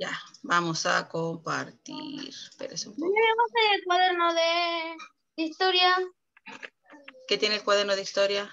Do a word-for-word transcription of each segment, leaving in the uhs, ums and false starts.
Ya, vamos a compartir. Espérese un poco. ¿Tenemos el cuaderno de historia? ¿Qué tiene el cuaderno de historia?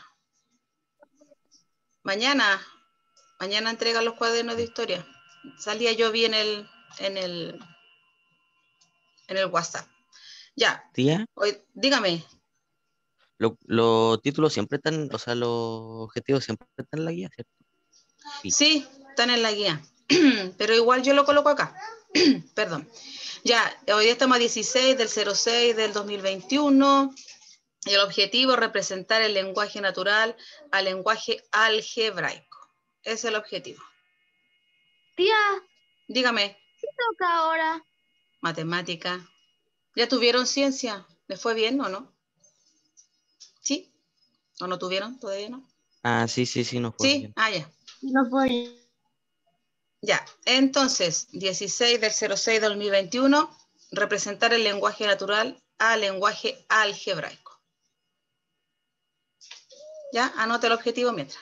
Mañana. Mañana entregan los cuadernos de historia. Salía yo vi en el, en el, en el WhatsApp. Ya. Tía, Hoy, dígame. lo- los títulos siempre están, o sea, los objetivos siempre están en la guía, ¿cierto? Sí. Sí, están en la guía. Pero igual yo lo coloco acá. Perdón. Ya, hoy día estamos a dieciséis del cero seis del dos mil veintiuno. Y el objetivo es representar el lenguaje natural al lenguaje algebraico. Ese es el objetivo. Tía, Dígame, ¿qué toca ahora? matemática. ¿Ya tuvieron ciencia? ¿Les fue bien o no? ¿Sí? ¿O no tuvieron? ¿Todavía no? Ah, sí, sí, sí, no fue Sí, bien. ah, ya. No fue. Ya, entonces, dieciséis del cero seis del dos mil veintiuno, representar el lenguaje natural al lenguaje algebraico. Ya, anota el objetivo mientras.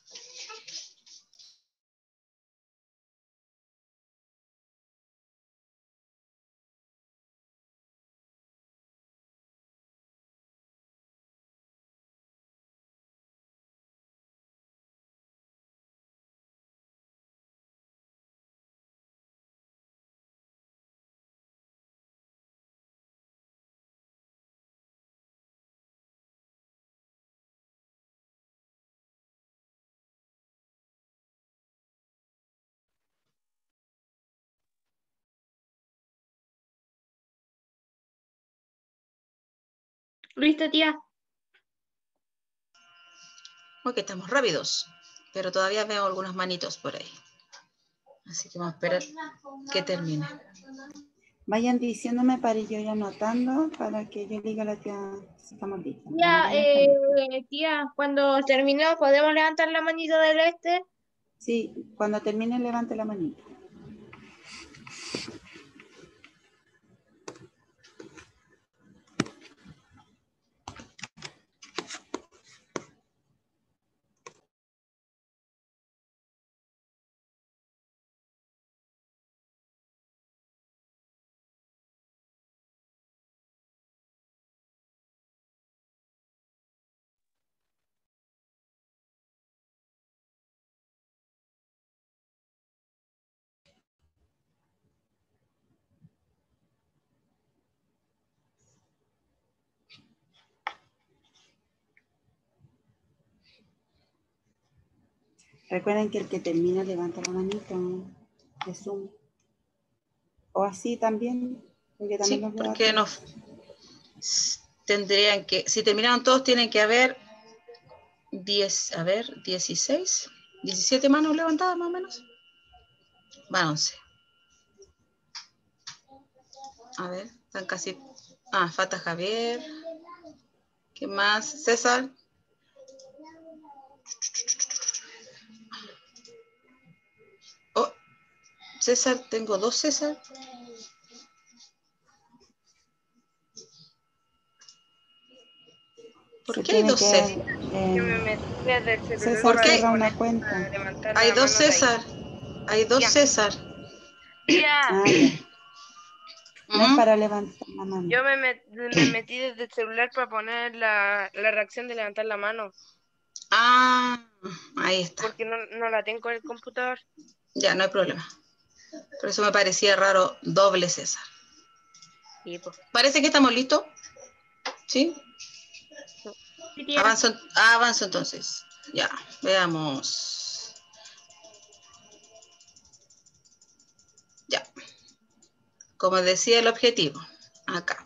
Listo, tía. Porque estamos rápidos, pero todavía veo algunas manitos por ahí. Así que vamos a esperar que termine. Vayan diciéndome para ir yo ir anotando para que yo diga a la tía si estamos listos. Tía, eh, tía, cuando terminó, ¿podemos levantar la manito del este? Sí, cuando termine levante la manita. Recuerden que el que termina levanta la manita de Zoom. O así también, porque también Sí, los veo a porque todos. nos tendrían que, si terminaron todos, tienen que haber diez, a ver, dieciséis, diecisiete manos levantadas más o menos. Van once. A ver, están casi. Ah, falta Javier. ¿Qué más? César. Oh, César, tengo dos César. ¿Por Se qué hay tiene dos que, César? eh, Yo me metí desde el celular César ¿Por qué? cierra para una poner, cuenta. para levantar Hay la dos mano de ahí. César. Hay dos Ya. César. Tía, Ah, ya. No es Ujú. para levantar la mano. yo me, met- me metí desde el celular para poner la, la reacción de levantar la mano, Ah, ahí está. porque no, no la tengo en el computador. Ya, no hay problema. Por eso me parecía raro doble César. Y pues, Parece que estamos listos. ¿Sí? Sí, tía. Avanzo, avanzo entonces. Ya, veamos. Ya. Como decía el objetivo. Acá.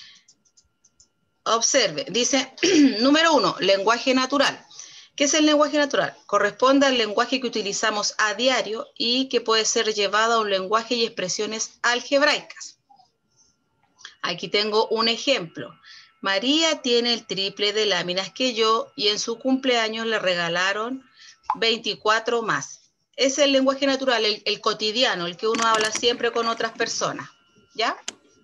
Observe. Dice, número uno, lenguaje natural. ¿Qué es el lenguaje natural? Corresponde al lenguaje que utilizamos a diario y que puede ser llevado a un lenguaje y expresiones algebraicas. Aquí tengo un ejemplo. María tiene el triple de láminas que yo y en su cumpleaños le regalaron veinticuatro más. Es el lenguaje natural, el, el cotidiano, el que uno habla siempre con otras personas. ¿Ya?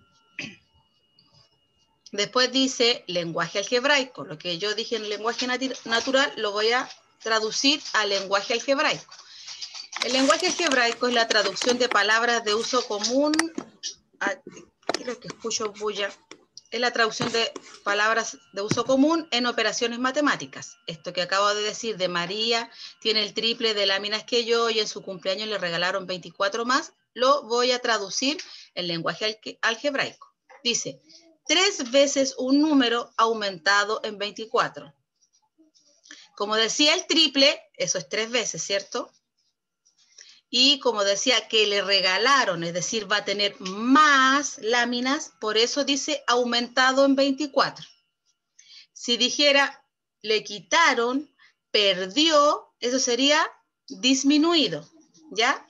Después dice lenguaje algebraico. Lo que yo dije en lenguaje nat natural lo voy a traducir al lenguaje algebraico. El lenguaje algebraico es la traducción de palabras de uso común. Ah, creo que escucho bulla. Es la traducción de palabras de uso común en operaciones matemáticas. Esto que acabo de decir de María, tiene el triple de láminas que yo y en su cumpleaños le regalaron veinticuatro más, lo voy a traducir en lenguaje algebraico. Dice, tres veces un número aumentado en veinticuatro. Como decía el triple, eso es tres veces, ¿cierto? Y como decía que le regalaron, es decir, va a tener más láminas, por eso dice aumentado en veinticuatro. Si dijera le quitaron, perdió, eso sería disminuido, ¿ya?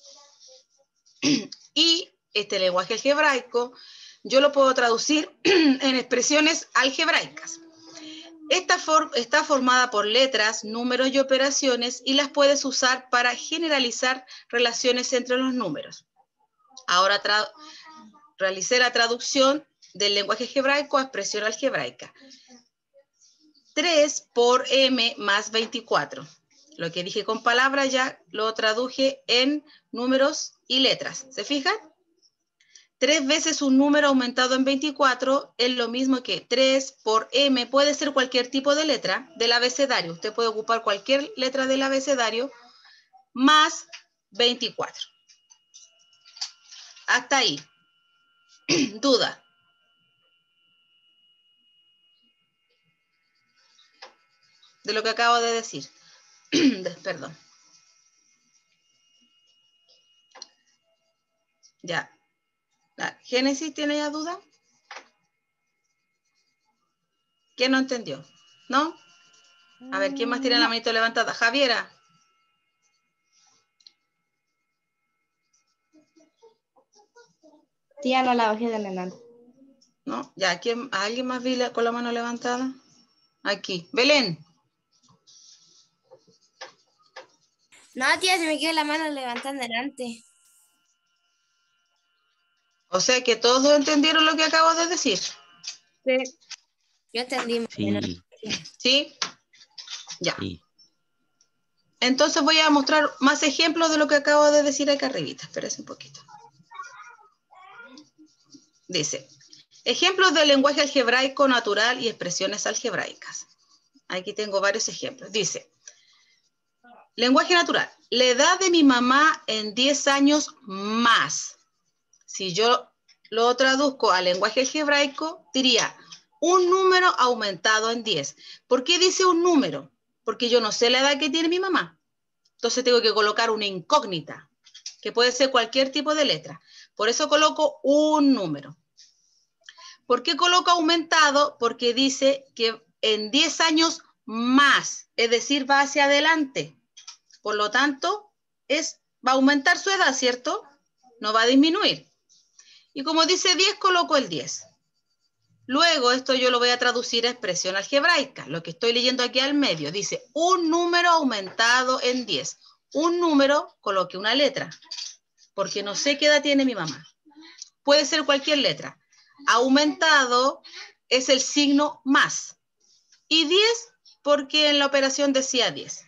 Y este lenguaje algebraico yo lo puedo traducir en expresiones algebraicas. Esta for- está formada por letras, números y operaciones y las puedes usar para generalizar relaciones entre los números. Ahora tra- realicé la traducción del lenguaje algebraico a expresión algebraica. tres por m más veinticuatro. Lo que dije con palabras ya lo traduje en números y letras. ¿Se fijan? tres veces un número aumentado en veinticuatro es lo mismo que tres por m, puede ser cualquier tipo de letra del abecedario. Usted puede ocupar cualquier letra del abecedario más veinticuatro. Hasta ahí. ¿Duda? De lo que acabo de decir. Perdón. Ya. ¿La Génesis tiene ya duda? ¿Quién no entendió? ¿No? A ver, ¿quién más tiene la manito levantada? Javiera. Tía, no la bajé de adelante. ¿No? Ya, ¿quién, ¿a alguien más vi la- con la mano levantada? Aquí. Belén. No, tía, se me quedó la mano levantada delante. O sea que todos entendieron lo que acabo de decir. Sí. Yo entendí. Sí, ¿Sí? Ya. sí. Entonces voy a mostrar más ejemplos de lo que acabo de decir acá arribita. Espérense un poquito. Dice, ejemplos del lenguaje algebraico natural y expresiones algebraicas. Aquí tengo varios ejemplos. Dice, lenguaje natural. La edad de mi mamá en diez años más. Si yo lo traduzco al lenguaje algebraico, diría un número aumentado en diez. ¿Por qué dice un número? Porque yo no sé la edad que tiene mi mamá. Entonces tengo que colocar una incógnita, que puede ser cualquier tipo de letra. Por eso coloco un número. ¿Por qué coloco aumentado? Porque dice que en diez años más, es decir, va hacia adelante. Por lo tanto, es, va a aumentar su edad, ¿cierto? No va a disminuir. Y como dice diez, coloco el diez. Luego, esto yo lo voy a traducir a expresión algebraica. Lo que estoy leyendo aquí al medio dice un número aumentado en diez. Un número, coloque una letra, porque no sé qué edad tiene mi mamá. Puede ser cualquier letra. Aumentado es el signo más. Y diez, porque en la operación decía diez.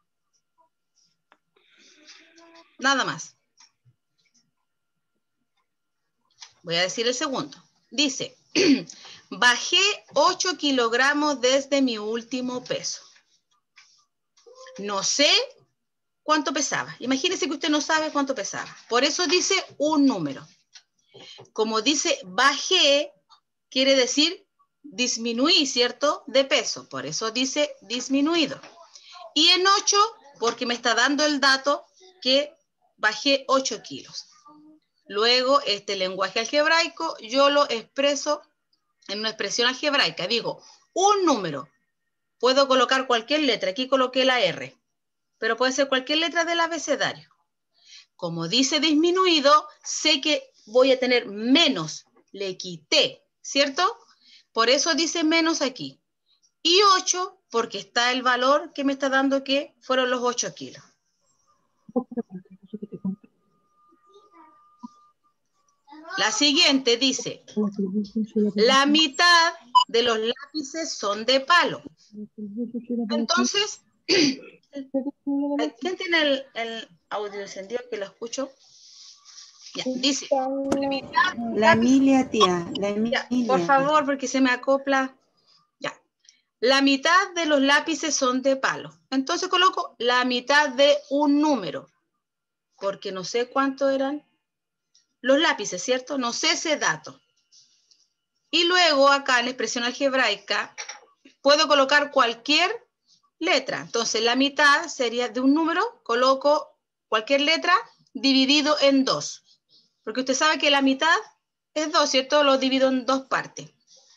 Nada más. Voy a decir el segundo. Dice, bajé ocho kilogramos desde mi último peso. No sé cuánto pesaba. Imagínese que usted no sabe cuánto pesaba. Por eso dice un número. Como dice bajé, quiere decir disminuí, ¿cierto? De peso. Por eso dice disminuido. Y en ocho, porque me está dando el dato que bajé ocho kilos. Luego, este lenguaje algebraico, yo lo expreso en una expresión algebraica. Digo, un número. Puedo colocar cualquier letra. Aquí coloqué la R. Pero puede ser cualquier letra del abecedario. Como dice disminuido, sé que voy a tener menos. Le quité, ¿cierto? Por eso dice menos aquí. Y ocho, porque está el valor que me está dando que fueron los ocho kilos. La siguiente dice, la mitad de los lápices son de palo. Entonces, ¿quién tiene el, el, Audio encendido, que lo escucho. Ya, dice. La Emilia, tía. La Ya, Emilia. por favor, porque se me acopla. Ya. La mitad de los lápices son de palo. Entonces coloco la mitad de un número. Porque no sé cuánto eran los lápices, ¿cierto? No sé ese dato. Y luego acá en la expresión algebraica puedo colocar cualquier letra. Entonces la mitad sería de un número, coloco cualquier letra dividido en dos. Porque usted sabe que la mitad es dos, ¿cierto? Lo divido en dos partes.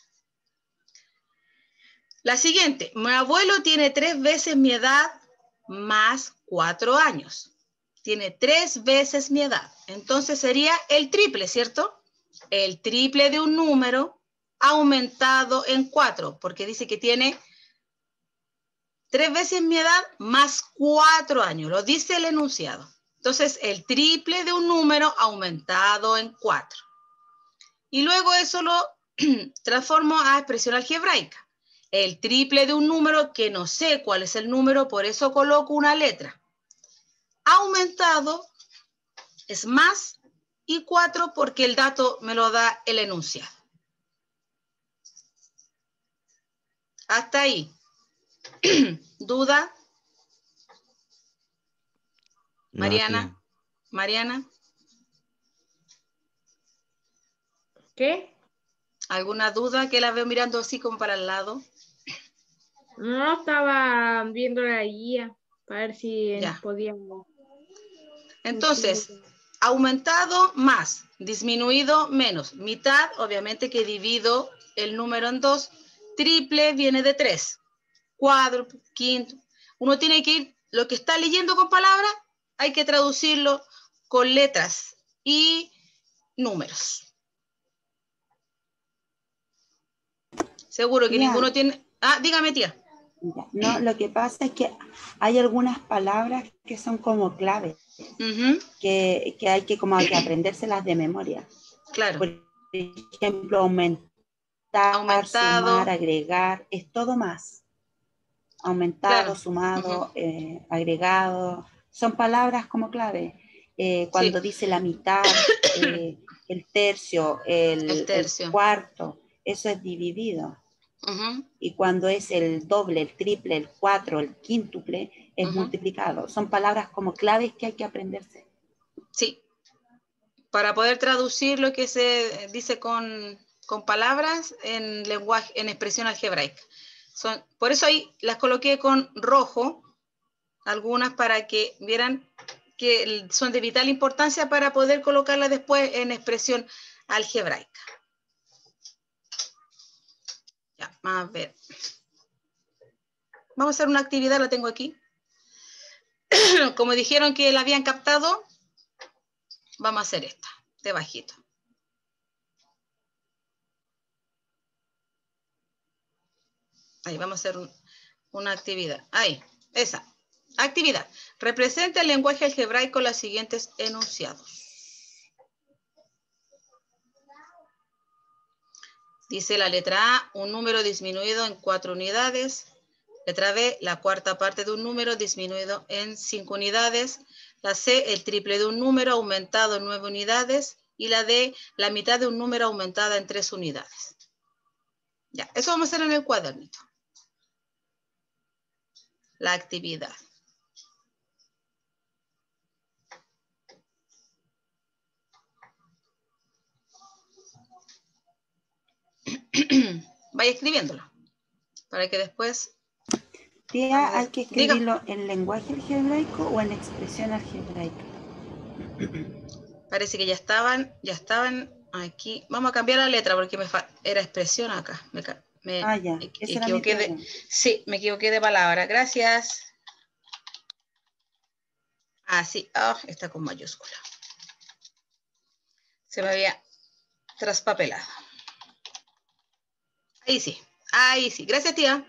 La siguiente, mi abuelo tiene tres veces mi edad más cuatro años. Tiene tres veces mi edad. Entonces sería el triple, ¿cierto? El triple de un número aumentado en cuatro, porque dice que tiene tres veces mi edad más cuatro años. Lo dice el enunciado. Entonces, el triple de un número aumentado en cuatro. Y luego eso lo transformo a expresión algebraica. El triple de un número que no sé cuál es el número, por eso coloco una letra. Aumentado es más y cuatro porque el dato me lo da el enunciado. Hasta ahí. ¿Duda? No, Mariana. tía. Mariana, ¿Qué? ¿alguna duda? Que la veo mirando así como para el lado. No, estaba viendo la guía para ver si Ya. podíamos. Entonces, aumentado más, disminuido menos. Mitad, obviamente que divido el número en dos. Triple viene de tres. Cuádruple, quinto. Uno tiene que ir, lo que está leyendo con palabras, hay que traducirlo con letras y números. Seguro que Tía. ninguno tiene... Ah, dígame, tía. Ya. No, lo que pasa es que hay algunas palabras que son como claves, Uh-huh. que, que hay que como que aprendérselas de memoria. Claro. Por ejemplo, aumentar, Aumentado. sumar, agregar, es todo más. Aumentado, Claro. sumado, Uh-huh. eh, agregado, son palabras como clave. Eh, cuando Sí. dice la mitad, eh, el tercio, el, El tercio. el cuarto, eso es dividido. Uh-huh. Y cuando es el doble, el triple, el cuatro, el quíntuple, es Uh-huh. multiplicado. Son palabras como claves que hay que aprenderse. Sí. Para poder traducir lo que se dice con, con palabras en lenguaje, en expresión algebraica. Son, por eso ahí las coloqué con rojo, algunas para que vieran que son de vital importancia para poder colocarlas después en expresión algebraica. Ya, a ver. Vamos a hacer una actividad, la tengo aquí. Como dijeron que la habían captado, vamos a hacer esta, de bajito. Ahí vamos a hacer un, una actividad. Ahí, esa. Actividad. Representa el lenguaje algebraico los siguientes enunciados. Dice la letra A, un número disminuido en cuatro unidades. Letra B, la cuarta parte de un número disminuido en cinco unidades. La C, el triple de un número aumentado en nueve unidades. Y la D, la mitad de un número aumentada en tres unidades. Ya, eso vamos a hacer en el cuadernito. La actividad. Vaya escribiéndolo, para que después... Tía, ¿hay que escribirlo Diga. en lenguaje algebraico o en expresión algebraica? Parece que ya estaban, ya estaban aquí. Vamos a cambiar la letra porque me era expresión acá. Me, me Ah, ya, esa era mi equivoqué de, pregunta. sí, me equivoqué de palabra. Gracias. Ah, sí, oh, está con mayúscula. Se me había traspapelado. Ahí sí, ahí sí. Gracias, tía.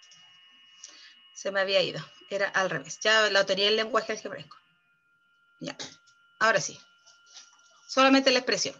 Se me había ido. Era al revés. Ya la tenía el lenguaje algebraico. Ya. Ahora sí. Solamente la expresión.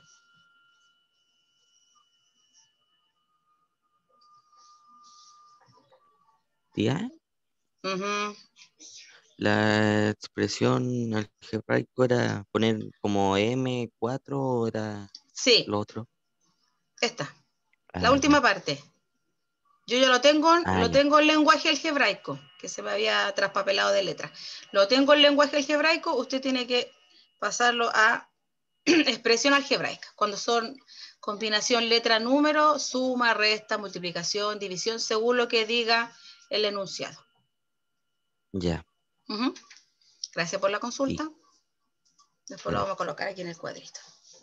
¿Tía? Uh-huh. La expresión algebraico era poner como M cuatro o era Sí, lo otro. esta, la Ah, última ya. parte. Yo ya lo tengo, Ah, lo ya. tengo en lenguaje algebraico, que se me había traspapelado de letra. Lo tengo en lenguaje algebraico, usted tiene que pasarlo a expresión algebraica, cuando son combinación letra-número, suma, resta, multiplicación, división, según lo que diga el enunciado. Ya, Ujú. Gracias por la sí, consulta. Después lo vale. vamos a colocar aquí en el cuadrito.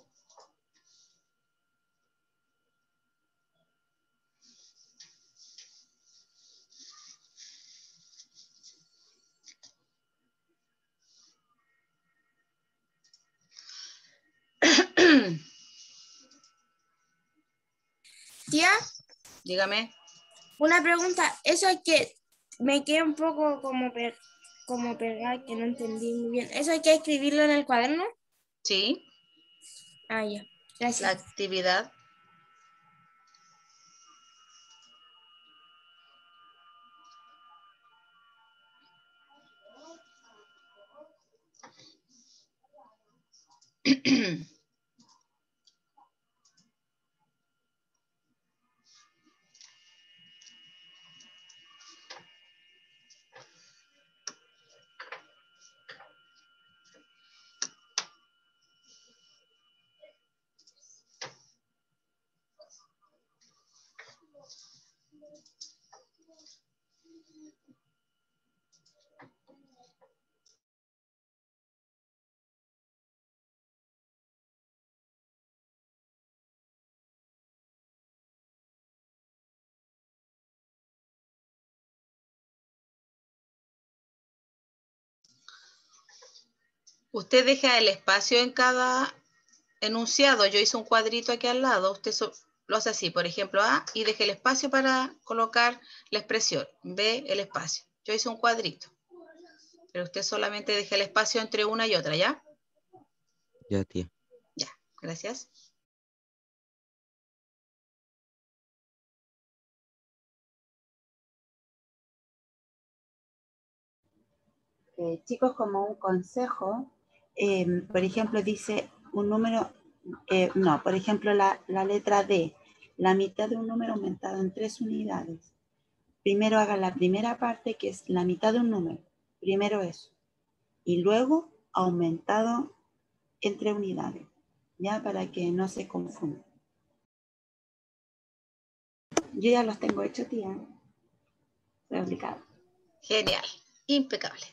Tía, Dígame. una pregunta. Eso hay que, me queda un poco como, per, como pegar, que no entendí muy bien. ¿Eso hay que escribirlo en el cuaderno? Sí, Ah, ya. la Gracias. actividad. Usted deja el espacio en cada enunciado. Yo hice un cuadrito aquí al lado. Usted so- lo hace así, por ejemplo, A, y deje el espacio para colocar la expresión. B, el espacio. Yo hice un cuadrito. Pero usted solamente deja el espacio entre una y otra, ¿ya? Ya, tía. Ya, gracias. Eh, chicos, como un consejo, eh, por ejemplo, dice un número, eh, no, por ejemplo, la, la letra D, la mitad de un número aumentado en tres unidades. Primero haga la primera parte, que es la mitad de un número. Primero eso. Y luego aumentado entre unidades, ya para que no se confunda. Yo ya los tengo hechos, tía. Voy a aplicar. Genial, impecable.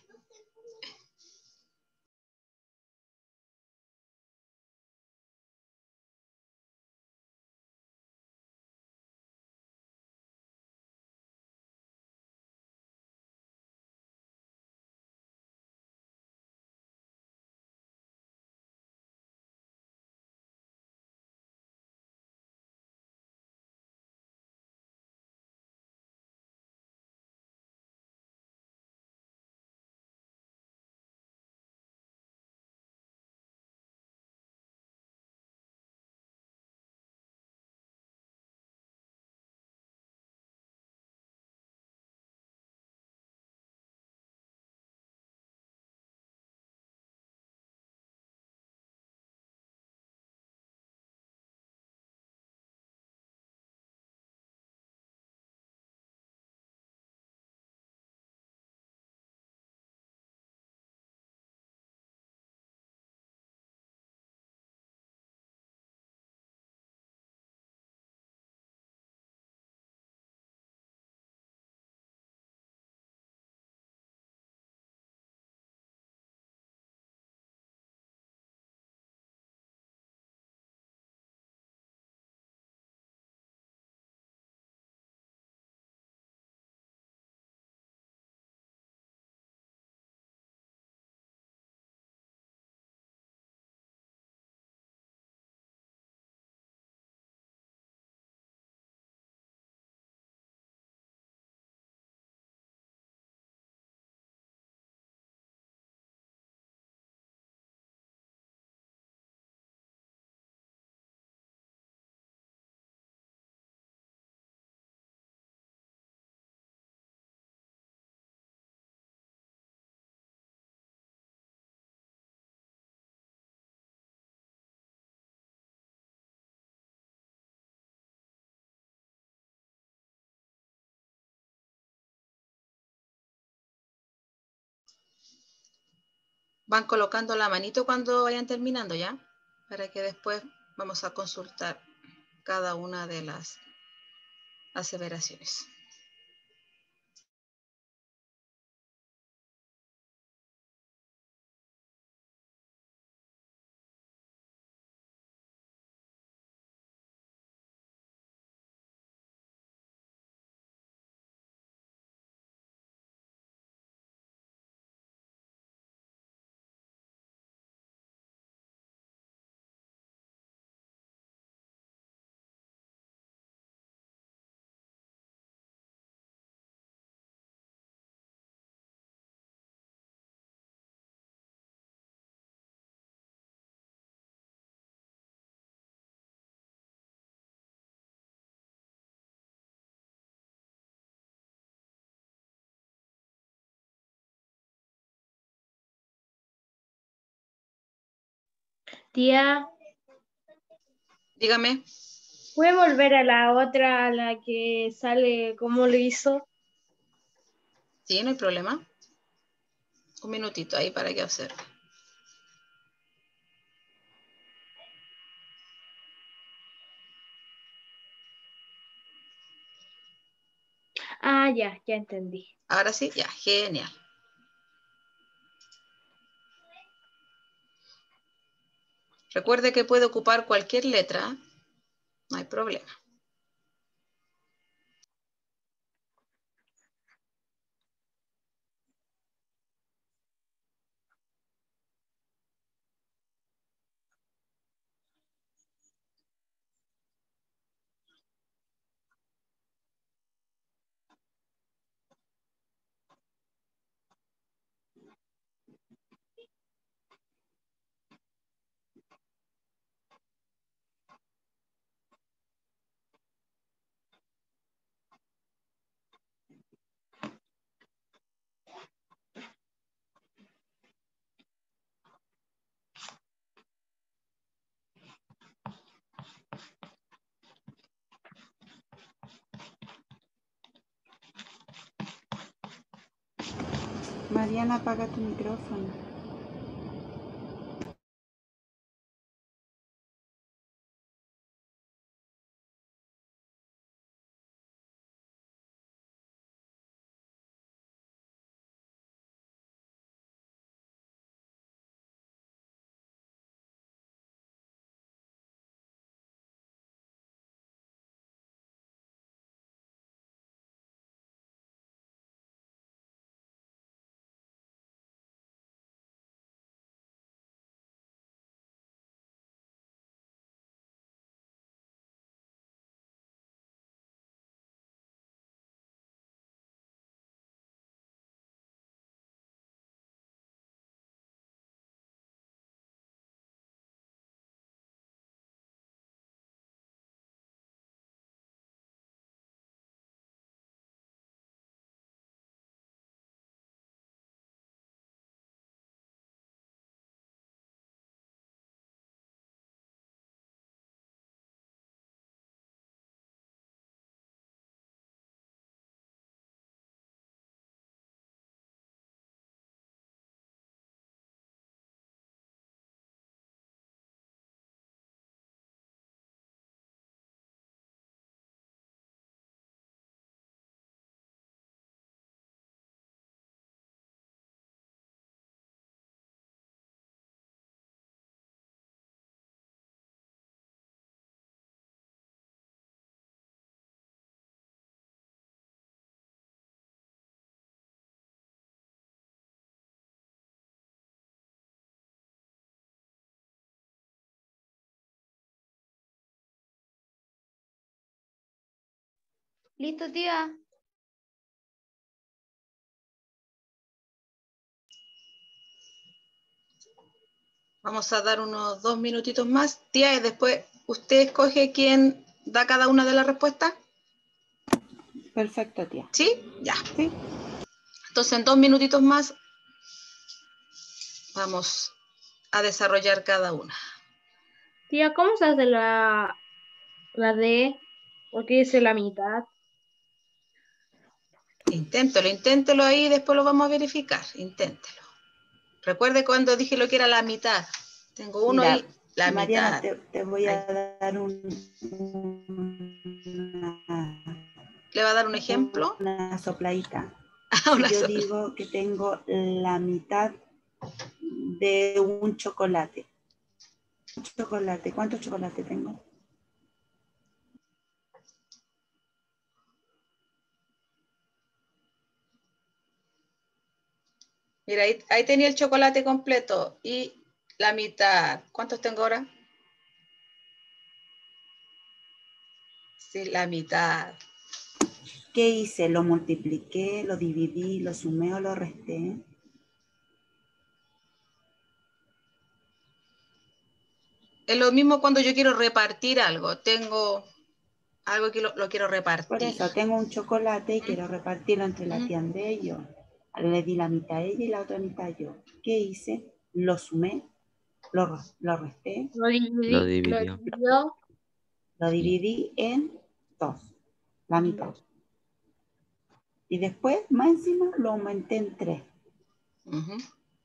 van colocando la manito cuando vayan terminando, ¿ya? Para que después vamos a consultar cada una de las aseveraciones. Tía, Dígame. ¿puede volver a la otra, a la que sale cómo lo hizo? Sí, no hay problema. Un minutito ahí para que observe. Ah, ya, ya entendí. Ahora sí, ya, genial. Recuerde que puede ocupar cualquier letra, no hay problema. Mariana, apaga tu micrófono. ¿Listo, tía? Vamos a dar unos dos minutitos más. Tía, y después usted escoge quién da cada una de las respuestas. Perfecto, tía. ¿Sí? Ya. Sí. Entonces, en dos minutitos más vamos a desarrollar cada una. Tía, ¿cómo se hace la, la D? ¿Por qué dice la mitad? Inténtelo, inténtelo ahí y después lo vamos a verificar. Inténtelo. Recuerde cuando dije lo que era la mitad. Tengo uno Mira, y la Mariana, mitad. te, te voy a Ahí. dar un, una, ¿Le va a dar un ejemplo? una sopladita. Una Si yo sola. digo que tengo la mitad de un chocolate. Un chocolate. ¿Cuántos chocolates tengo? Mira, ahí, ahí tenía el chocolate completo y la mitad. ¿Cuántos tengo ahora? Sí, la mitad. ¿Qué hice? ¿Lo multipliqué, lo dividí, lo sumé o lo resté? Es lo mismo cuando yo quiero repartir algo. Tengo algo que lo, lo quiero Por repartir. eso, tengo un chocolate y ¿Mm? quiero repartirlo entre la ¿Mm? tienda y yo. Le di la mitad a ella y la otra mitad yo. ¿Qué hice? Lo sumé, lo, lo resté, Lo dividí, Lo lo dividió. dividió. lo Sí. dividí en dos, la mitad. Y después, más encima, lo aumenté en tres. Ujú.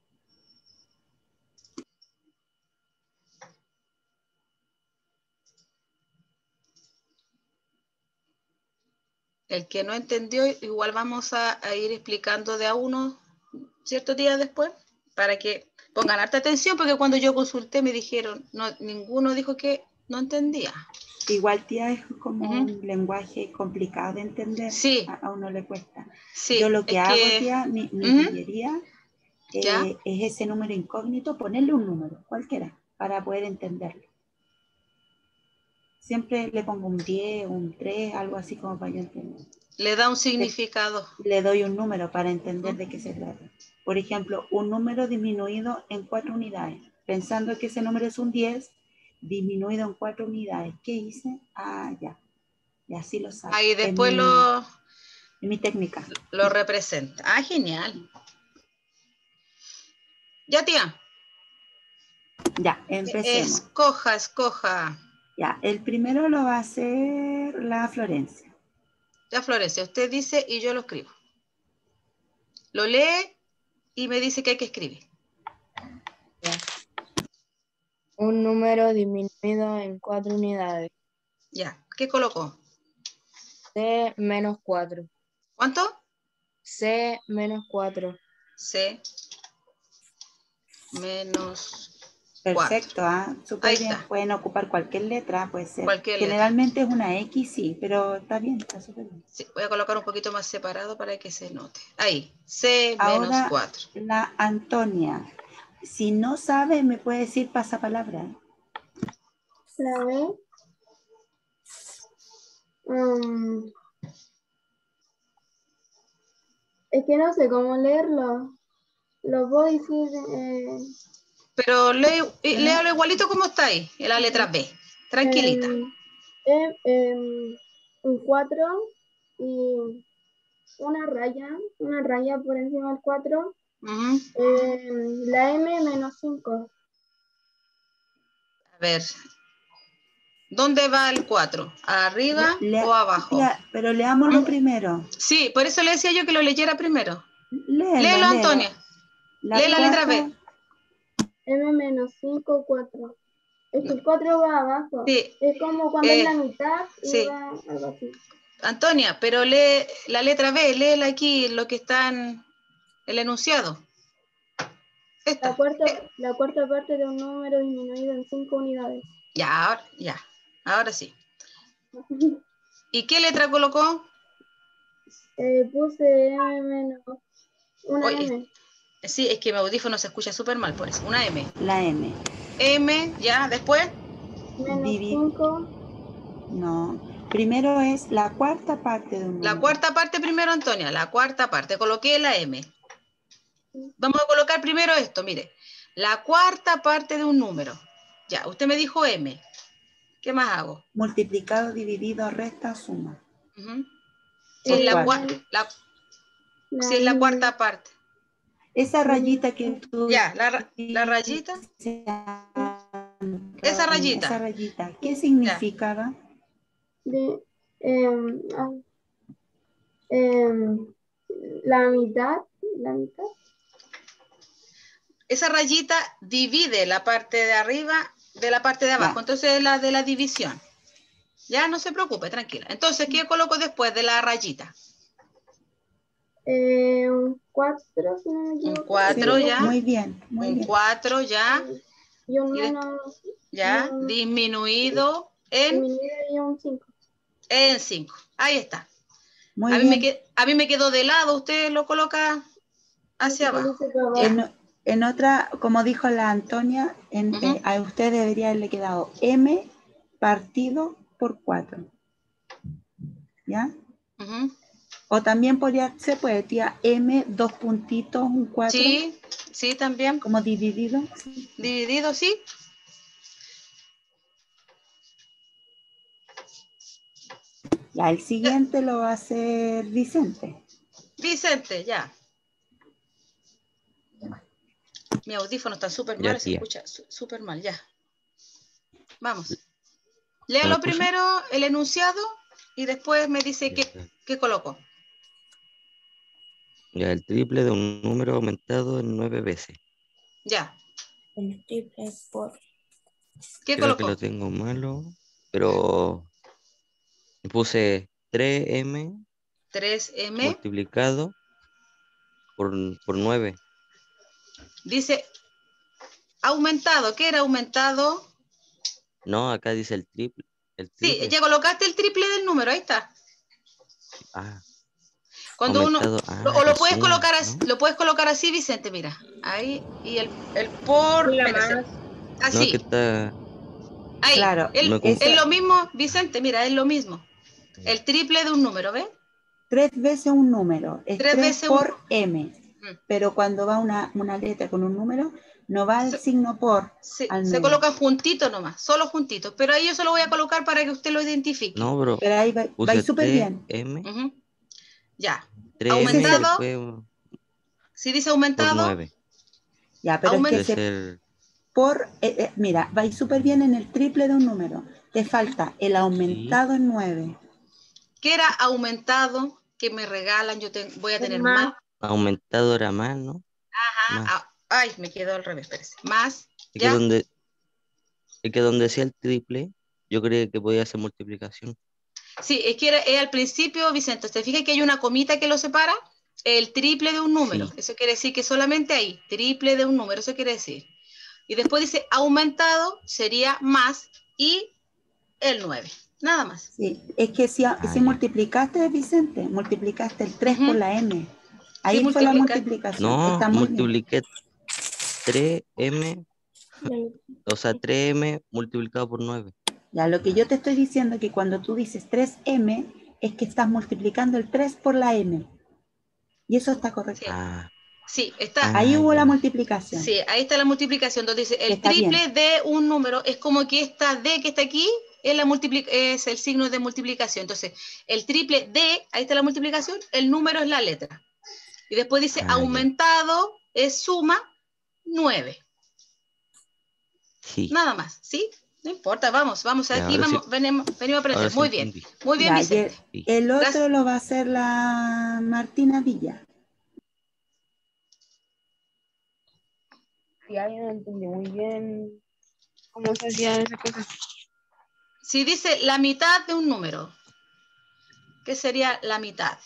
El que no entendió, igual vamos a, a ir explicando de a uno ciertos días después, para que pongan harta atención, porque cuando yo consulté me dijeron, no, ninguno dijo que no entendía. Igual, tía, es como Ujú. un lenguaje complicado de entender. Sí, A, a uno le cuesta. sí, Yo lo que es hago, que, tía, mi, mi ujú, pillería, ya, eh, es ese número incógnito, ponerle un número, cualquiera, para poder entenderlo. Siempre le pongo un diez, un tres, algo así como para yo entender. le da un Le, significado. le doy un número para entender Ujú. de qué se trata. Por ejemplo, un número disminuido en cuatro unidades. Pensando que ese número es un diez, disminuido en cuatro unidades. ¿Qué hice? Ah, ya. Y así lo saco. Ahí Es después mi, lo, es mi técnica. lo representa. Ah, genial. Ya, tía, Ya, empecemos. escoja, escoja. Ya, el primero lo va a hacer la Florencia. Ya, Florencia, usted dice y yo lo escribo. Lo lee y me dice que hay que escribir. Un número disminuido en cuatro unidades. Ya, ¿qué colocó? C menos cuatro. ¿Cuánto? C menos cuatro. C menos cuatro. Perfecto, ¿ah? Súper Ahí bien. está, Pueden ocupar cualquier letra, puede ser. cualquier letra. Generalmente es una X, sí, pero está bien, está súper bien. Sí, voy a colocar un poquito más separado para que se note. Ahí, C menos Ahora cuatro. la Antonia. Si no sabe, me puede decir pasapalabra. La B. Um, es que no sé cómo leerlo. Lo puedo decir. Eh, Pero lee, ¿Ya? léalo igualito como está ahí, en la letra B. Tranquilita. em, em, em, un cuatro y una raya, una raya por encima del cuatro. Ujú. Em, la M menos cinco. A ver, ¿dónde va el cuatro? ¿Arriba Le- o abajo? tía, pero leámoslo ¿Mm? primero. Sí, por eso le decía yo que lo leyera primero. Léelo, Léelo, léelo. Antonia. La Lee la letra cuarta, B. M menos cinco, cuatro. Es que el cuatro va abajo. Sí, Es como cuando es eh, la mitad y sí. va algo así. Antonia, pero lee la letra B, léela aquí, lo que está en el enunciado. La Esta. cuarta, Eh, la cuarta parte de un número disminuido en cinco unidades. ya, ahora, ya. Ahora sí. ¿Y qué letra colocó? Eh, puse M menos una Oye, M. sí, es que mi audífono se escucha súper mal por eso. Una M. la M. M, ya, después. Menos Divi- cinco. no. Primero es la cuarta parte de un La número. cuarta parte primero, Antonia, la cuarta parte. Coloqué la M. Vamos a colocar primero esto, mire. La cuarta parte de un número. Ya, usted me dijo M. ¿Qué más hago? Multiplicado, dividido, resta, suma. Uh-huh. Si, es Por la, Eh, cuatro. la, la, si es la cuarta parte. Esa rayita que tú Ya, la, la rayita. dices, Esa rayita. esa rayita, ¿qué Ya. significaba? de, em, ah, em, la mitad. La mitad. esa rayita divide la parte de arriba de la parte de abajo. Ya. Entonces es la de la división. Ya, no se preocupe, tranquila. Entonces, ¿qué coloco después de la rayita? Eh, un cuatro, si no me Un equivoco. cuatro Sí, ya. muy bien, muy Un bien. cuatro ya. Y un Y des- uno, Ya. y un Disminuido en, disminuido y un cinco. en cinco. Ahí está. Muy A mí, me bien. que- a mí me quedó de lado. Usted lo coloca hacia abajo. Ya. En, en otra, como dijo la Antonia, en, Ujú. eh, a usted debería haberle quedado M partido por cuatro. ¿Ya? Ujú. O también podría ser, pues, tía, M, dos puntitos, un cuatro, Sí, sí, también. como dividido. Sí. Dividido, sí. Ya, el siguiente lo va a hacer Vicente. Vicente, ya. Mi audífono está súper Ya, mal, se tía. escucha su- súper mal, ya. Vamos. ¿Se me Léalo escucha? primero el enunciado y después me dice Ya, qué, qué colocó. ya, el triple de un número aumentado en nueve veces. Ya. El triple por. ¿Qué Creo que colocó? lo tengo malo, pero puse tres eme tres eme. multiplicado por, por nueve. Dice aumentado. ¿Qué era aumentado? No, acá dice el triple. El Sí, triple. ya colocaste el triple del número, ahí está. Ah, Cuando uno, aumentado. lo- Ah, o lo es puedes suma, colocar así, ¿no? lo puedes colocar así, Vicente, mira. Ahí, y el, el por, La espérese, más. No, es que así, está. ahí. Claro, El- Me conf- eso, es lo mismo, Vicente, mira, es lo mismo. El triple de un número, ¿ves? tres veces un número, es Tres tres veces un... por M. Mm. Pero cuando va una, una letra con un número, no va el Se, signo por se- al se medio. colocan juntitos nomás, solo juntitos. Pero ahí yo se lo voy a colocar para que usted lo identifique. No, pero Pero ahí va, va puse súper bien. tres eme, Ujú. Ya. tres eme y Ese es el- Aumentado, después si dice por aumentado, nueve. Ya, pero es que aument, Debe ese ser. por, eh, eh, mira, va súper bien en el triple de un número. Te falta el Sí. aumentado en nueve. ¿qué era aumentado? Que me regalan, yo te- voy a tener Más. más. Aumentado era más, ¿no? Ajá, Más. ah, ay, me quedó al revés, espérese. Más, Es que ¿ya? donde, es que donde decía el triple, yo creía que podía hacer multiplicación. Sí, es que era, es al principio, Vicente, ¿te fijas que hay una comita que lo separa? El triple de un número. Sí. Eso quiere decir que solamente ahí, triple de un número, eso quiere decir. Y después dice aumentado, sería más y el nueve. Nada más. Sí, es que si, Ah, si ya. multiplicaste, Vicente, multiplicaste el tres por Ujú. la M. Sí, Ahí fue la multiplica. multiplicación. No, Está muy bien. multipliqué tres eme, o sea, tres eme multiplicado por nueve. Ya, lo que yo te estoy diciendo es que cuando tú dices tres eme, es que estás multiplicando el tres por la M. Y eso está correcto. Sí, Ah, sí, está. Ahí ah, hubo la ya. multiplicación. Sí, ahí está la multiplicación. Entonces dice, Que el está bien. triple de un número es como que esta D que está aquí es, la multipli- es el signo de multiplicación. Entonces, el triple de, ahí está la multiplicación, el número es la letra. Y después dice, Ah, ya. aumentado es suma nueve. Sí. Nada más, ¿sí? No importa, vamos, vamos, Ya, aquí ahora sí, vamos, venimos, venimos a aprender. ahora sí Muy bien, entendí. muy bien, Ya, y el, Vicente. Sí. el otro Gracias. lo va a hacer la Martina Villa. Sí, ahí no entendí muy bien cómo se hacían esas cosas. Si dice la mitad de un número, ¿qué sería la mitad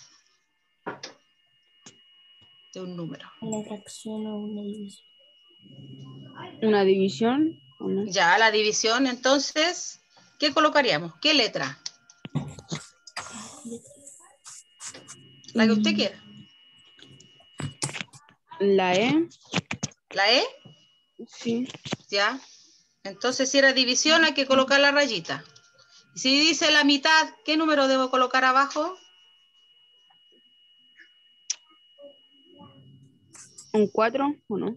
de un número? Una fracción o una división. ¿Una división o no? Ya, la división, entonces, ¿qué colocaríamos? ¿Qué letra? La que usted Mm, quiera. La E, ¿La E? sí. Ya. Entonces, si era división, hay que colocar la rayita. Y si dice la mitad, ¿qué número debo colocar abajo? ¿Un cuatro o no?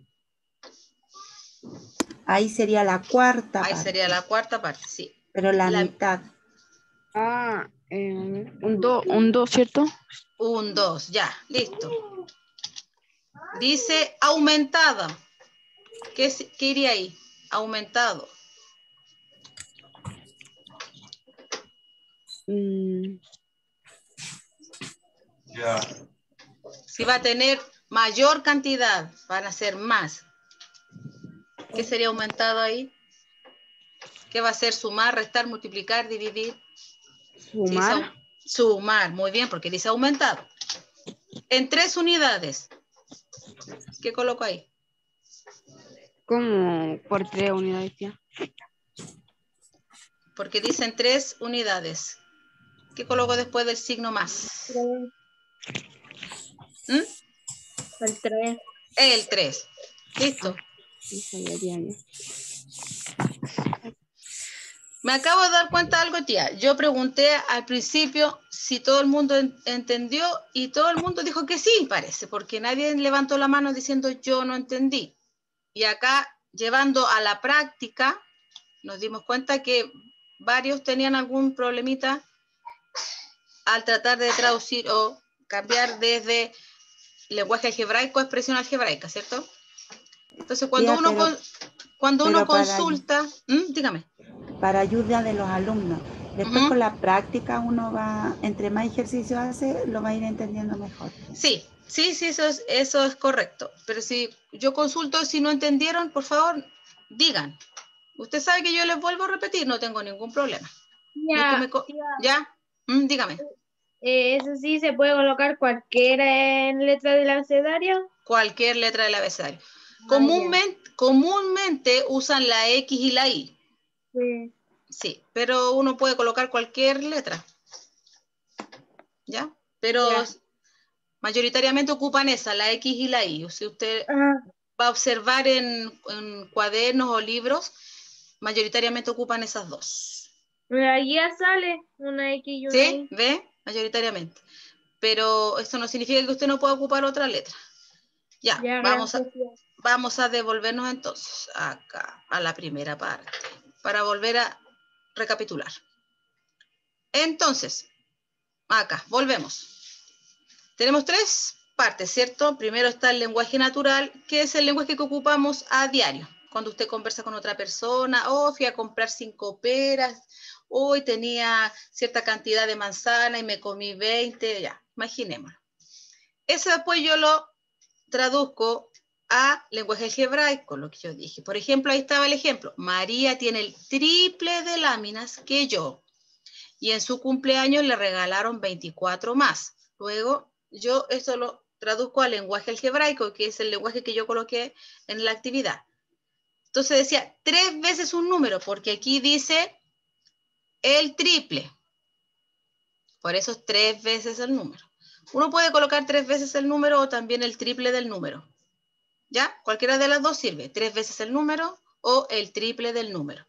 Ahí sería la cuarta Ahí parte. sería la cuarta parte, sí. Pero la, La- mitad. Ah, eh, un dos, un dos, ¿cierto? Un, dos, ya, listo. Dice aumentado. ¿Qué, es- qué iría ahí? Aumentado. Mm, Si va a tener mayor cantidad, van a ser más. ¿Qué sería aumentado ahí? ¿Qué va a ser sumar, restar, multiplicar, dividir? Sumar. Sí, sumar, muy bien, porque dice aumentado. En tres unidades. ¿Qué coloco ahí? Como por tres unidades, tía. Porque dicen tres unidades. ¿Qué coloco después del signo más? ¿Mm? El tres. El tres. Listo. Sí, sabía, tía, ya. Me acabo de dar cuenta de algo, tía. Yo pregunté al principio si todo el mundo en- entendió y todo el mundo dijo que sí, parece, porque nadie levantó la mano diciendo yo no entendí. Y acá, llevando a la práctica, nos dimos cuenta que varios tenían algún problemita al tratar de traducir o cambiar desde lenguaje algebraico a expresión algebraica, ¿cierto? Entonces, cuando Tía, uno, pero- con- cuando uno pero para- consulta, ¿Mm? dígame. Para ayuda de los alumnos. Después Ujú. con la práctica uno va, entre más ejercicio hace, lo va a ir entendiendo mejor. Sí, sí, sí, eso es, eso es correcto. Pero si yo consulto, si no entendieron, por favor, digan. Usted sabe que yo les vuelvo a repetir, no tengo ningún problema. No es que Tía, me co- tía, ¿Ya? Mm, dígame. eh, eso sí se puede colocar cualquiera en letra del abecedario. Cualquier letra del abecedario. Ah, Comúnmente, comúnmente usan la X y la Y. Sí. Sí, pero uno puede colocar cualquier letra. ¿Ya? Pero Ya. mayoritariamente ocupan esa, la X y la Y. Si usted Ah, va a observar en, en cuadernos o libros, mayoritariamente ocupan esas dos. la guía sale una X y una ¿Sí? Y. ¿Ve? Mayoritariamente. Pero esto no significa que usted no pueda ocupar otra letra. Ya, Ya, vamos a, gracias, tía. vamos a devolvernos entonces acá a la primera parte para volver a recapitular. Entonces, acá, volvemos. Tenemos tres partes, ¿cierto? Primero está el lenguaje natural, que es el lenguaje que ocupamos a diario. Cuando usted conversa con otra persona, oh, fui a comprar cinco peras, hoy tenía cierta cantidad de manzana y me comí veinte, ya, imaginémoslo. Eso después yo lo traduzco a lenguaje algebraico, lo que yo dije. Por ejemplo, ahí estaba el ejemplo. María tiene el triple de láminas que yo y en su cumpleaños le regalaron veinticuatro más. Luego, yo esto lo traduzco al lenguaje algebraico, que es el lenguaje que yo coloqué en la actividad. Entonces decía tres veces un número, porque aquí dice el triple. Por eso es tres veces el número. Uno puede colocar tres veces el número o también el triple del número. ¿Ya? Cualquiera de las dos sirve. Tres veces el número o el triple del número.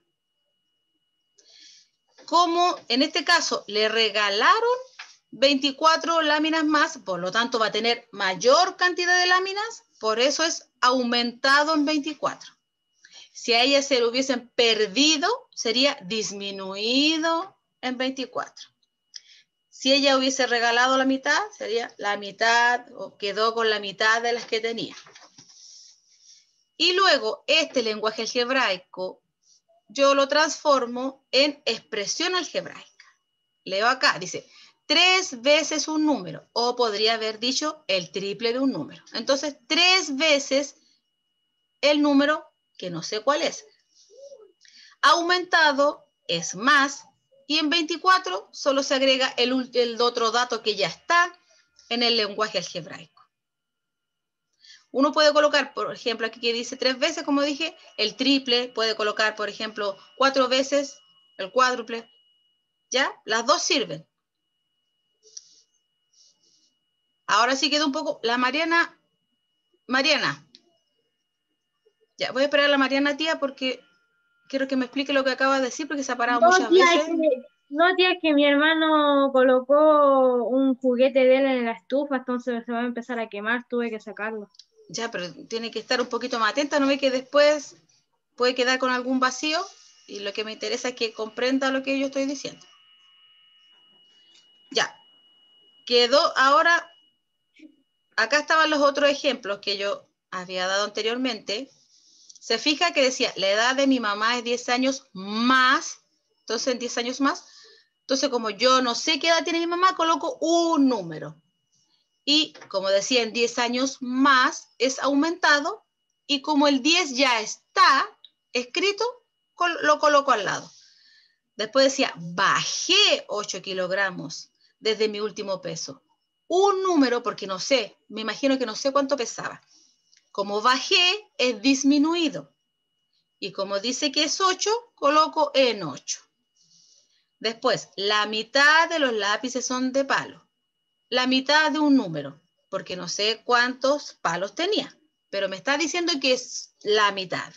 Como en este caso le regalaron veinticuatro láminas más, por lo tanto va a tener mayor cantidad de láminas, por eso es aumentado en veinticuatro. Si a ella se lo hubiesen perdido, sería disminuido en veinticuatro. Si ella hubiese regalado la mitad, sería la mitad o quedó con la mitad de las que tenía. Y luego este lenguaje algebraico yo lo transformo en expresión algebraica. Leo acá, dice, tres veces un número, o podría haber dicho el triple de un número. Entonces, tres veces el número que no sé cuál es. Aumentado es más, y en veinticuatro solo se agrega el, el otro dato que ya está en el lenguaje algebraico. Uno puede colocar, por ejemplo, aquí que dice tres veces, como dije, el triple, puede colocar, por ejemplo, cuatro veces el cuádruple. ¿Ya? Las dos sirven. Ahora sí queda un poco... La Mariana... Mariana. Ya, voy a esperar a la Mariana, tía, porque quiero que me explique lo que acaba de decir, porque se ha parado No, muchas tía, es veces. que, no, tía, es que mi hermano colocó un juguete de él en la estufa, entonces se va a empezar a quemar, tuve que sacarlo. Ya, pero tiene que estar un poquito más atenta, ¿no ve que después puede quedar con algún vacío? Y lo que me interesa es que comprenda lo que yo estoy diciendo. Ya. Quedó ahora... Acá estaban los otros ejemplos que yo había dado anteriormente. Se fija que decía, la edad de mi mamá es diez años más, entonces en diez años más. Entonces, como yo no sé qué edad tiene mi mamá, coloco un número. Y como decía, en diez años más es aumentado. Y como el diez ya está, escrito, col- lo coloco al lado. Después decía, bajé ocho kilogramos desde mi último peso. Un número, porque no sé, me imagino que no sé cuánto pesaba. Como bajé, es disminuido. Y como dice que es ocho, coloco en ocho. Después, la mitad de los lápices son de palo. La mitad de un número, porque no sé cuántos palos tenía, pero me está diciendo que es la mitad.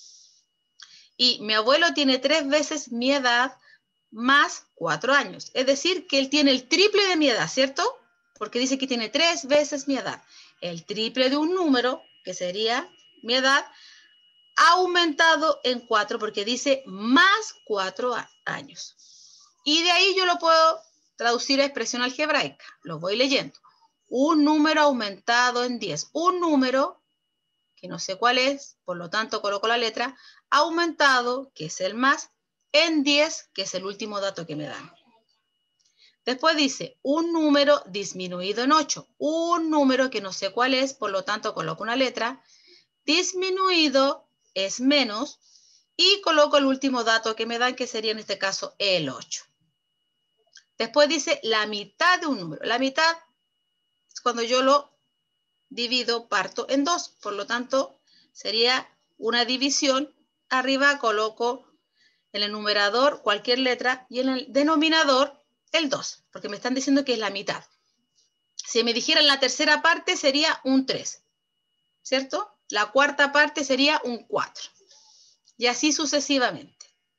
Y mi abuelo tiene tres veces mi edad más cuatro años. Es decir, que él tiene el triple de mi edad, ¿cierto? Porque dice que tiene tres veces mi edad. El triple de un número, que sería mi edad, ha aumentado en cuatro porque dice más cuatro años. Y de ahí yo lo puedo traducir a expresión algebraica. Lo voy leyendo. Un número aumentado en diez. Un número, que no sé cuál es, por lo tanto coloco la letra, aumentado, que es el más, en diez, que es el último dato que me dan. Después dice, un número disminuido en ocho. Un número que no sé cuál es, por lo tanto coloco una letra. Disminuido es menos y coloco el último dato que me dan, que sería en este caso el ocho. Después dice la mitad de un número. La mitad es cuando yo lo divido, parto en dos. Por lo tanto, sería una división. Arriba coloco en el numerador cualquier letra y en el denominador el dos, porque me están diciendo que es la mitad. Si me dijeran la tercera parte sería un tres, ¿cierto? La cuarta parte sería un cuatro. Y así sucesivamente.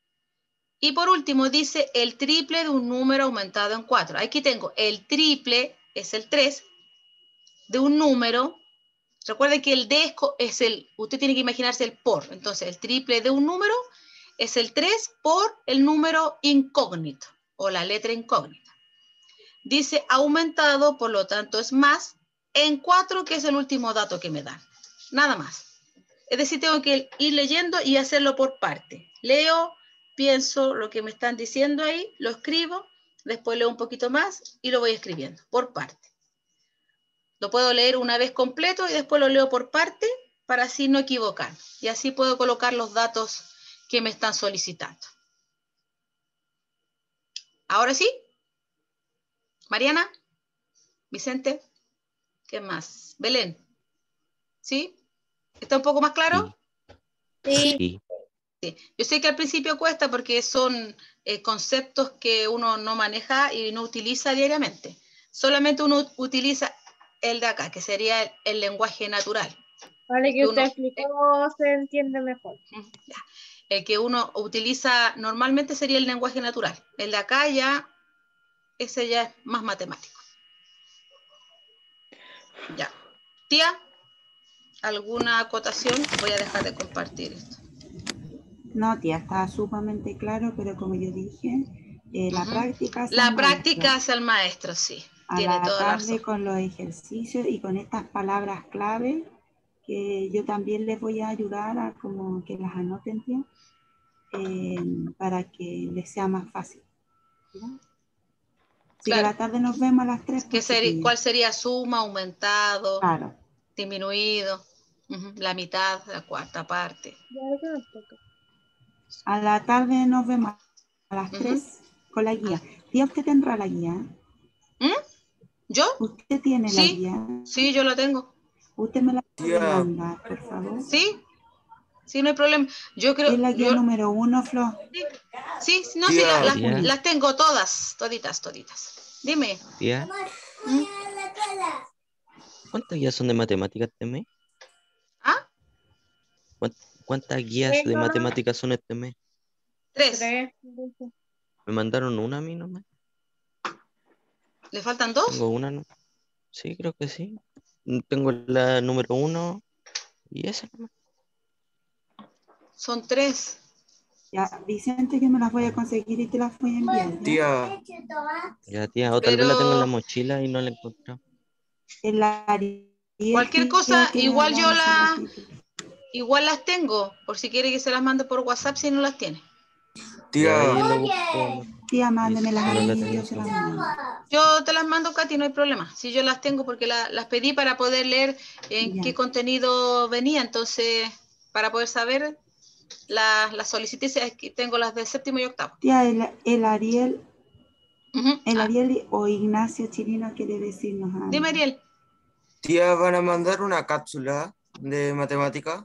Y por último dice el triple de un número aumentado en cuatro. Aquí tengo el triple, es el tres, de un número. Recuerden que el D es el, usted tiene que imaginarse el por. Entonces el triple de un número es el tres por el número incógnito o la letra incógnita. Dice aumentado, por lo tanto es más, en cuatro, que es el último dato que me dan. Nada más. Es decir, tengo que ir leyendo y hacerlo por parte. Leo, pienso lo que me están diciendo ahí, lo escribo, después leo un poquito más y lo voy escribiendo por parte. Lo puedo leer una vez completo y después lo leo por parte para así no equivocar. Y así puedo colocar los datos que me están solicitando. ¿Ahora sí? Mariana, Vicente, ¿qué más? Belén, ¿sí? ¿Está un poco más claro? Sí. Sí. Sí. Yo sé que al principio cuesta porque son eh, conceptos que uno no maneja y no utiliza diariamente. Solamente uno utiliza el de acá, que sería el, el lenguaje natural. Vale, El que que usted uno, explicó, se entiende mejor. ya, el que uno utiliza normalmente sería el lenguaje natural. El de acá ya, ese ya es más matemático. Ya. Tía, ¿alguna acotación? Voy a dejar de compartir esto. No, tía, está sumamente claro, pero como yo dije, eh, la Uh-huh. práctica hace La al práctica maestro. hace al maestro, sí. A Tiene la toda la tarde razón. con los ejercicios y con estas palabras clave que yo también les voy a ayudar a como que las anoten, tía, eh, para que les sea más fácil. ¿Ya? Así Claro. que a la tarde nos vemos a las tres. ¿Qué sería, ¿Cuál sería suma, aumentado, claro, disminuido? Uh-huh. La mitad, la cuarta parte. a la tarde nos vemos a las Uh-huh. tres con la guía. Tía, ¿usted tendrá la guía? ¿Mm? ¿Yo? ¿Usted tiene Sí, la guía? Sí, yo la tengo. ¿Usted me la puede mandar, por favor? Sí, sí, no hay problema. Yo creo... ¿Es la guía yo, número uno, Flor? Sí, sí, no, sí, la, la, Tía. las tengo todas, toditas, toditas. Dime. Tía, ¿Mm? ¿cuántas guías son de matemáticas este mes? ¿Ah? ¿Cuánt- ¿Cuántas guías de matemáticas son este mes? Tres. Tres. Me mandaron una a mí nomás. ¿Le faltan dos? Tengo una, ¿no? Sí, creo que sí. Tengo la número uno y esa nomás. Son tres. Ya, Vicente, yo me las voy a conseguir y te las voy a enviar. ¿Ya? Tía, Ya, tía, o tal vez la tengo en la mochila y no la he encontrado. En la Ariel, Cualquier cosa, tía, que igual yo hablamos en la, título. igual las tengo, por si quiere que se las mande por WhatsApp si no las tiene. Ya ahí tía, lo busco. Tía, Y mándemelas si a no la mí y tengo, yo se las mando. Yo te las mando, Katy, no hay problema. Si yo las tengo porque la, las pedí para poder leer en Ya. qué contenido venía, entonces, para poder saber las la solicitudes, aquí tengo las de séptimo y octavo. Tía, el, el Ariel, Ujú. el Ah, Ariel o Ignacio Chirino quiere decirnos algo. dime, Ariel. Tía, ¿van a mandar una cápsula de matemática?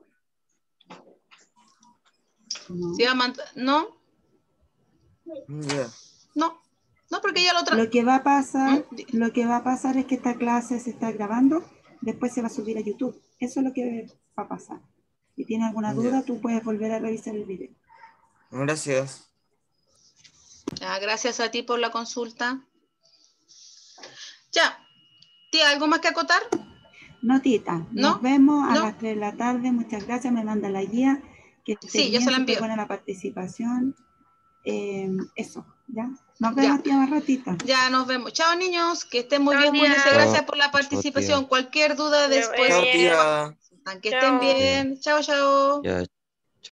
No. ¿Sí va a mand- no, Ya. no, no, porque ya lo tra- Lo que va a pasar, ¿Mm? Di- lo que va a pasar es que esta clase se está grabando, después se va a subir a YouTube. Eso es lo que va a pasar. Si tienes alguna Ya. duda, tú puedes volver a revisar el video. Gracias. Ah, gracias a ti por la consulta. Ya, tía, ¿algo más que acotar? No, Tita, ¿No? nos vemos a ¿No? las tres de la tarde. Muchas gracias, me manda la guía. Que esté Sí, yo bien, se la súper envío. buena la participación. Eh, eso, ¿ya? Nos Ya. vemos, tía, más ratito. Ya nos vemos. Chao, niños, que estén muy Chao, bien. Cuídense. tía. Gracias Chao. por la Chao, participación. tía. Cualquier duda Que después. vaya Chao, bien. tía. Que estén Chao. bien. Chao, chao. Ya,